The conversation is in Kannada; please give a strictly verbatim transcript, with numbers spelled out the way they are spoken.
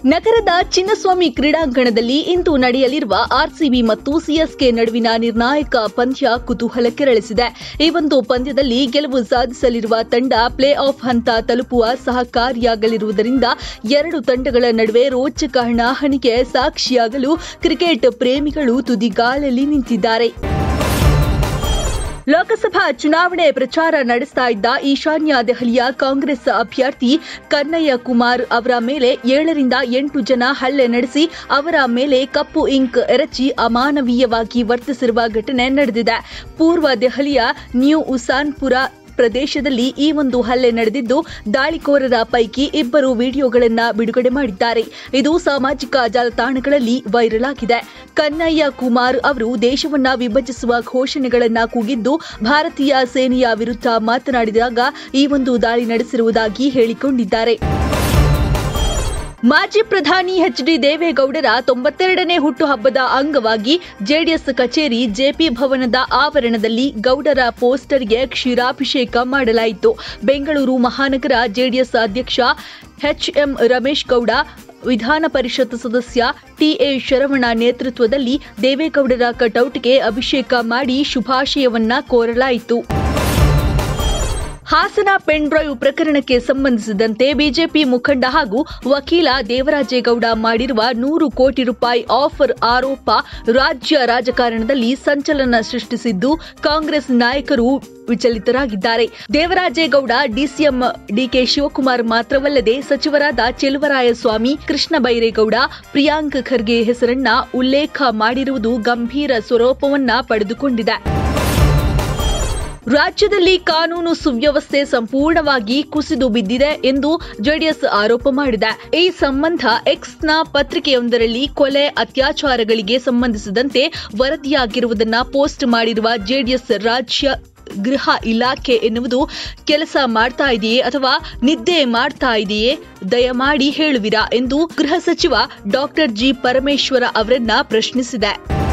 ನಗರದ ಚಿನ್ನಸ್ವಾಮಿ ಕ್ರೀಡಾಂಗಣದಲ್ಲಿ ಇಂದು ನಡೆಯಲಿರುವ ಆರ್ಸಿಬಿ ಮತ್ತು ಸಿಎಸ್ಕೆ ನಡುವಿನ ನಿರ್ಣಾಯಕ ಪಂದ್ಯ ಕುತೂಹಲ ಕೆರಳಿಸಿದೆ. ಈ ಒಂದು ಪಂದ್ಯದಲ್ಲಿ ಗೆಲುವು ಸಾಧಿಸಲಿರುವ ತಂಡ ಪ್ಲೇ ಆಫ್ ಹಂತ ತಲುಪುವ ಸಹಕಾರಿಯಾಗಲಿರುವುದರಿಂದ ಎರಡು ತಂಡಗಳ ನಡುವೆ ರೋಚಕ ಹಣಾಹಣಿಗೆ ಸಾಕ್ಷಿಯಾಗಲು ಕ್ರಿಕೆಟ್ ಪ್ರೇಮಿಗಳು ತುದಿಗಾಲಲ್ಲಿ ನಿಂತಿದ್ದಾರೆ. ಲೋಕಸಭಾ ಚುನಾವಣೆ ಪ್ರಚಾರ ನಡೆಸ್ತಾ ಇದ್ದ ಈಶಾನ್ಯ ದೆಹಲಿಯ ಕಾಂಗ್ರೆಸ್ ಅಭ್ಯರ್ಥಿ ಕನ್ನಯ್ಯ ಕುಮಾರ್ ಅವರ ಮೇಲೆ ಏಳರಿಂದ ಎಂಟು ಜನ ಹಲ್ಲೆ ನಡೆಸಿ ಅವರ ಮೇಲೆ ಕಪ್ಪು ಇಂಕ್ ಎರಚಿ ಅಮಾನವೀಯವಾಗಿ ವರ್ತಿಸಿರುವ ಘಟನೆ ನಡೆದಿದೆ. ಪೂರ್ವ ದೆಹಲಿಯ ನ್ಯೂ ಉಸಾನ್ಪುರ ಪ್ರದೇಶದಲ್ಲಿ ಈ ಒಂದು ಹಲ್ಲೆ ನಡೆದಿದ್ದು, ದಾಳಿಕೋರರ ಪೈಕಿ ಇಬ್ಬರು ವಿಡಿಯೋಗಳನ್ನು ಬಿಡುಗಡೆ ಮಾಡಿದ್ದಾರೆ. ಇದು ಸಾಮಾಜಿಕ ಜಾಲತಾಣಗಳಲ್ಲಿ ವೈರಲ್ ಆಗಿದೆ. ಕನ್ನಯ್ಯ ಕುಮಾರ್ ಅವರು ದೇಶವನ್ನ ವಿಭಜಿಸುವ ಘೋಷಣೆಗಳನ್ನು ಕೂಗಿದ್ದು, ಭಾರತೀಯ ಸೇನೆಯ ವಿರುದ್ಧ ಮಾತನಾಡಿದಾಗ ಈ ಒಂದು ದಾಳಿ ನಡೆಸಿರುವುದಾಗಿ ಹೇಳಿಕೊಂಡಿದ್ದಾರೆ. ಮಾಜಿ ಪ್ರಧಾನಿ ಎಚ್ ಡಿ ದೇವೇಗೌಡರ ತೊಂಬತ್ತೆರಡನೇ ಹುಟ್ಟುಹಬ್ಬದ ಅಂಗವಾಗಿ ಜೆಡಿಎಸ್ ಕಚೇರಿ ಜೆಪಿ ಭವನದ ಆವರಣದಲ್ಲಿ ಗೌಡರ ಪೋಸ್ಟರ್ಗೆ ಕ್ಷೀರಾಭಿಷೇಕ ಮಾಡಲಾಯಿತು. ಬೆಂಗಳೂರು ಮಹಾನಗರ ಜೆಡಿಎಸ್ ಅಧ್ಯಕ್ಷ ಎಚ್ ಎಂ ರಮೇಶ್ ಗೌಡ, ವಿಧಾನ ಪರಿಷತ್ ಸದಸ್ಯ ಟಿಎ ಶರವಣ ನೇತೃತ್ವದಲ್ಲಿ ದೇವೇಗೌಡರ ಕಟೌಟ್ಗೆ ಅಭಿಷೇಕ ಮಾಡಿ ಶುಭಾಶಯವನ್ನ ಕೋರಲಾಯಿತು. ಹಾಸನ ಪೆನ್ ಡ್ರೈವ್ ಪ್ರಕರಣಕ್ಕೆ ಸಂಬಂಧಿಸಿದಂತೆ ಬಿಜೆಪಿ ಮುಖಂಡ ಹಾಗೂ ವಕೀಲ ದೇವರಾಜೇಗೌಡ ಮಾಡಿರುವ ನೂರು ಕೋಟಿ ರೂಪಾಯಿ ಆಫರ್ ಆರೋಪ ರಾಜ್ಯ ರಾಜಕಾರಣದಲ್ಲಿ ಸಂಚಲನ ಸೃಷ್ಟಿಸಿದ್ದು, ಕಾಂಗ್ರೆಸ್ ನಾಯಕರು ವಿಚಲಿತರಾಗಿದ್ದಾರೆ. ದೇವರಾಜೇಗೌಡ ಡಿಸಿಎಂ ಡಿಕೆ ಶಿವಕುಮಾರ್ ಮಾತ್ರವಲ್ಲದೆ ಸಚಿವರಾದ ಚೆಲುವರಾಯಸ್ವಾಮಿ, ಕೃಷ್ಣ ಬೈರೇಗೌಡ, ಪ್ರಿಯಾಂಕ್ ಖರ್ಗೆ ಹೆಸರನ್ನ ಉಲ್ಲೇಖ ಮಾಡಿರುವುದು ಗಂಭೀರ ಸ್ವರೂಪವನ್ನ ಪಡೆದುಕೊಂಡಿದೆ. ರಾಜ್ಯದಲ್ಲಿ ಕಾನೂನು ಸುವ್ಯವಸ್ಥೆ ಸಂಪೂರ್ಣವಾಗಿ ಕುಸಿದು ಬಿದ್ದಿದೆ ಎಂದು ಜೆಡಿಎಸ್ ಆರೋಪ ಮಾಡಿದೆ. ಈ ಸಂಬಂಧ ಎಕ್ಸ್ನ ಪತ್ರಿಕೆಯೊಂದರಲ್ಲಿ ಕೊಲೆ, ಅತ್ಯಾಚಾರಗಳಿಗೆ ಸಂಬಂಧಿಸಿದಂತೆ ವರದಿಯಾಗಿರುವುದನ್ನು ಪೋಸ್ಟ್ ಮಾಡಿರುವ ಜೆಡಿಎಸ್ ರಾಜ್ಯ ಗೃಹ ಇಲಾಖೆ ಎನ್ನುವುದು ಕೆಲಸ ಮಾಡ್ತಾ ಇದೆಯೇ ಅಥವಾ ನಿದ್ದೆ ಮಾಡ್ತಾ ಇದೆಯೇ, ದಯಮಾಡಿ ಹೇಳುವಿರಾ ಎಂದು ಗೃಹ ಸಚಿವ ಡಾಕ್ಟರ್ ಜಿ ಪರಮೇಶ್ವರ ಅವರನ್ನ ಪ್ರಶ್ನಿಸಿದೆ.